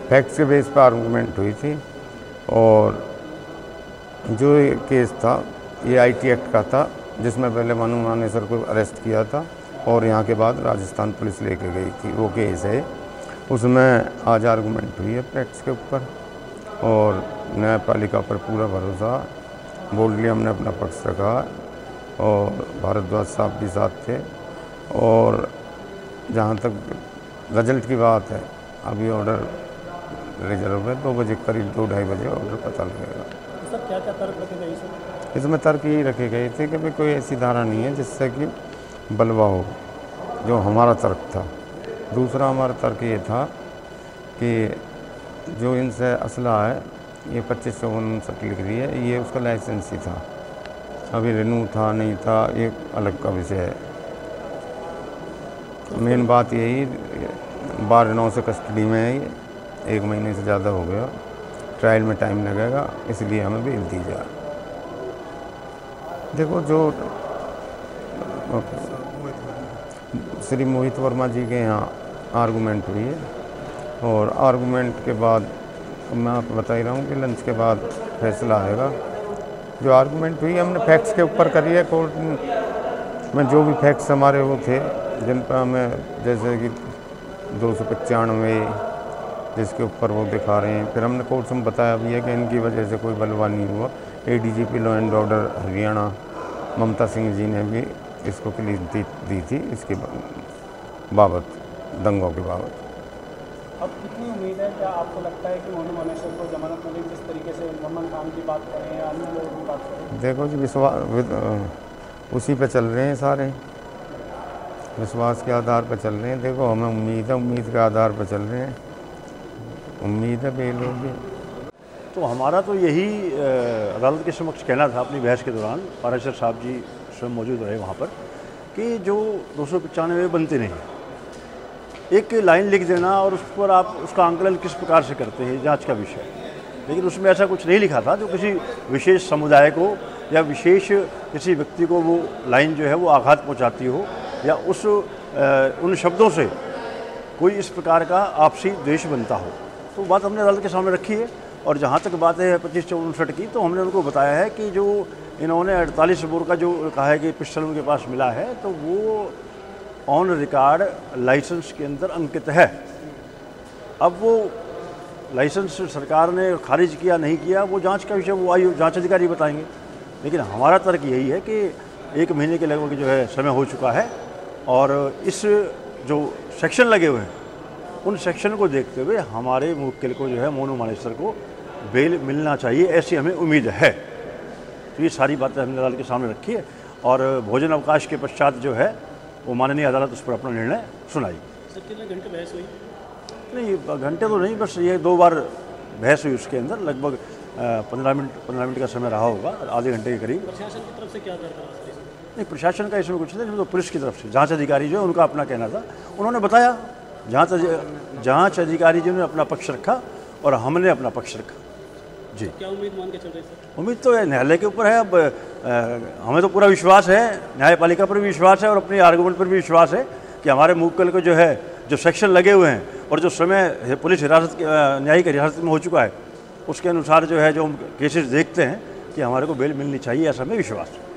Facts के base पर argument हुई थी। और जो ये केस था ये आईटी एक्ट का था, जिसमें पहले मनु मानेसर को अरेस्ट किया था और यहाँ के बाद राजस्थान पुलिस लेके गई थी। वो केस है, उसमें आज आर्गूमेंट हुई है फैक्ट्स के ऊपर और न्यायपालिका पर पूरा भरोसा। बोल्डली हमने अपना पक्ष रखा और भारद्वाज साहब भी साथ थे। और जहाँ तक रिजल्ट की बात है, अभी ऑर्डर रिजर्व है, 2 बजे करीब 2-2:30 बजे ऑर्डर पता लगेगा। सर क्या क्या तर्क रखे गए इसमें? इसमें तर्क यही रखे गए थे कि भाई कोई ऐसी धारा नहीं है जिससे कि बलवा हो, जो हमारा तर्क था। दूसरा हमारा तर्क ये था कि जो इनसे असला है ये 2559 लिख रही है, ये उसका लाइसेंस ही था, अभी रिन्यू था नहीं था ये अलग का विषय है। मेन बात यही 12/9 से कस्टडी में है, ये 1 महीने से ज़्यादा हो गया, ट्रायल में टाइम लगेगा, इसलिए हमें बेल दी जाए। देखो जो श्री मोहित वर्मा जी के यहाँ आर्गूमेंट हुई है और आर्गूमेंट के बाद मैं आपको बता ही रहा हूँ कि लंच के बाद फैसला आएगा। जो आर्गूमेंट हुई है हमने फैक्ट्स के ऊपर करी है। कोर्ट में जो भी फैक्ट्स हमारे वो थे जिन पर हमें, जैसे कि 295 जिसके ऊपर वो दिखा रहे हैं, फिर हमने कोर्ट से बताया भी है कि इनकी वजह से कोई बलवा नहीं हुआ। ADGP law and order Haryana Mamta Singh ji ने भी इसको क्लीन दी थी इसके बाबत, दंगों के बाबत। अब कितनी उम्मीद है, क्या आपको लगता है कि मनु मानेसर को जमानत मिलेगी जिस तरीके से मोहम्मद खान की बात करें या अन्य लोगों की बात करें? देखो जी, विश्वास उसी पे चल रहे हैं सारे, विश्वास के आधार पर चल रहे हैं। देखो हमें उम्मीद है, उम्मीद के आधार पर चल रहे हैं, उम्मीद है बेल होगी। तो हमारा तो यही अदालत के समक्ष कहना था अपनी बहस के दौरान, पाराशर साहब जी स्वयं मौजूद रहे वहाँ पर, कि जो 295 बनते नहीं, एक लाइन लिख देना और उस पर आप उसका आंकलन किस प्रकार से करते हैं, जांच का विषय। लेकिन उसमें ऐसा कुछ नहीं लिखा था जो किसी विशेष समुदाय को या विशेष किसी व्यक्ति को वो लाइन जो है वो आघात पहुँचाती हो या उन शब्दों से कोई इस प्रकार का आपसी द्वेष बनता हो। तो बात हमने अदालत के सामने रखी है। और जहाँ तक बात है 2559 की, तो हमने उनको बताया है कि जो इन्होंने 48 बोर का जो कहा है कि पिस्टल उनके पास मिला है, तो वो ऑन रिकॉर्ड लाइसेंस के अंदर अंकित है। अब वो लाइसेंस सरकार ने खारिज किया नहीं किया, वो जांच का विषय, वो आयु जांच अधिकारी बताएंगे। लेकिन हमारा तर्क यही है कि 1 महीने के लगभग जो है समय हो चुका है और इस जो सेक्शन लगे हुए हैं उन सेक्शन को देखते हुए हमारे मुवक्किल को जो है मनु मानेसर को बेल मिलना चाहिए, ऐसी हमें उम्मीद है। तो ये सारी बातें हमने अदालत के सामने रखी है और भोजन अवकाश के पश्चात जो है वो माननीय अदालत उस पर अपना निर्णय सुनाई। सर कितने घंटे बहस हुई? नहीं, घंटे तो नहीं, बस ये 2 बार बहस हुई। उसके अंदर लगभग 15 मिनट का समय रहा होगा, आधे घंटे के करीब। प्रशासन की तरफ से क्या दरकार? नहीं, प्रशासन का इसमें कुछ नहीं, तो पुलिस की तरफ से जांच अधिकारी जो है उनका अपना कहना था, उन्होंने बताया। जांच अधिकारी जी ने अपना पक्ष रखा और हमने अपना पक्ष रखा। जी, क्या उम्मीद मान के चल रही सर? उम्मीद तो न्यायालय के ऊपर है। अब हमें तो पूरा विश्वास है, न्यायपालिका पर भी विश्वास है और अपने आर्गुमेंट पर भी विश्वास है कि हमारे मुवक्किल को जो है जो सेक्शन लगे हुए हैं और जो समय पुलिस हिरासत न्यायिक हिरासत में हो चुका है, उसके अनुसार जो है जो हम केसेस देखते हैं कि हमारे को बेल मिलनी चाहिए, ऐसा हमें विश्वास है।